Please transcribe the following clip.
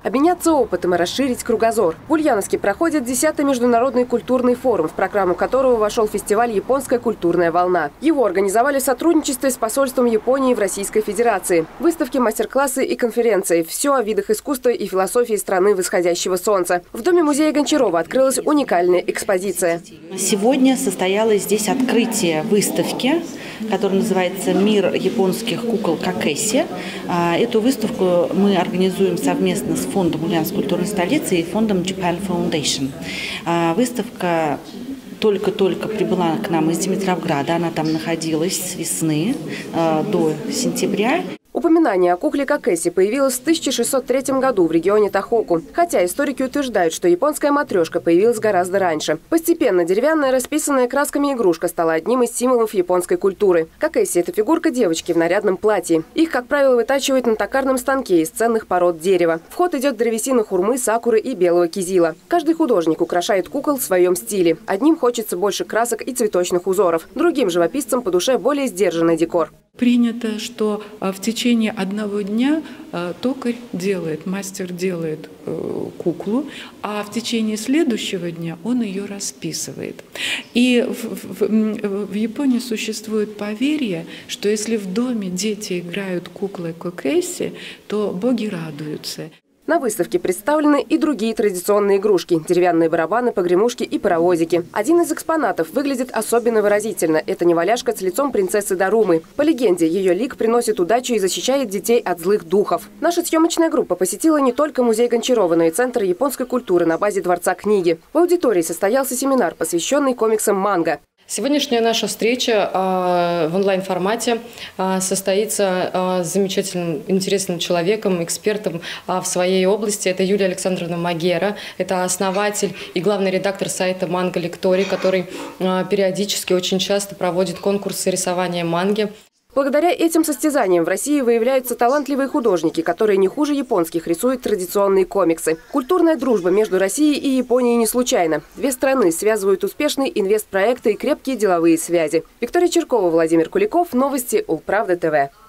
Обменяться опытом и расширить кругозор. В Ульяновске проходит 10-й международный культурный форум, в программу которого вошел фестиваль «Японская культурная волна». Его организовали в сотрудничестве с посольством Японии в Российской Федерации. Выставки, мастер-классы и конференции – все о видах искусства и философии страны восходящего солнца. В Доме музея Гончарова открылась уникальная экспозиция. Сегодня состоялось здесь открытие выставки, которая называется «Мир японских кукол Какэси». Эту выставку мы организуем совместно с фондом Ульяновской культурной столицы и фондом Japan Foundation. Выставка только-только прибыла к нам из Димитровграда. Она там находилась с весны до сентября. Упоминание о кукле Какэси появилось в 1603 году в регионе Тохоку. Хотя историки утверждают, что японская матрешка появилась гораздо раньше. Постепенно деревянная, расписанная красками игрушка стала одним из символов японской культуры. Какэси – это фигурка девочки в нарядном платье. Их, как правило, вытачивают на токарном станке из ценных пород дерева. В ход идет древесина хурмы, сакуры и белого кизила. Каждый художник украшает кукол в своем стиле. Одним хочется больше красок и цветочных узоров. Другим живописцам по душе более сдержанный декор. Принято, что в течение одного дня токарь делает, мастер делает куклу, а в течение следующего дня он ее расписывает. И в Японии существует поверье, что если в доме дети играют куклы Какэси, то боги радуются. На выставке представлены и другие традиционные игрушки – деревянные барабаны, погремушки и паровозики. Один из экспонатов выглядит особенно выразительно. Это неваляшка с лицом принцессы Дарумы. По легенде, ее лик приносит удачу и защищает детей от злых духов. Наша съемочная группа посетила не только музей Гончарова, но и Центр японской культуры на базе Дворца книги. В аудитории состоялся семинар, посвященный комиксам манго. Сегодняшняя наша встреча в онлайн-формате состоится с замечательным, интересным человеком, экспертом в своей области. Это Юлия Александровна Магера. Это основатель и главный редактор сайта «Манга Лекторий», который периодически, очень часто проводит конкурсы рисования манги. Благодаря этим состязаниям в России выявляются талантливые художники, которые не хуже японских рисуют традиционные комиксы. Культурная дружба между Россией и Японией не случайна. Две страны связывают успешные инвестпроекты и крепкие деловые связи. Виктория Черкова, Владимир Куликов. Новости Улправда ТВ.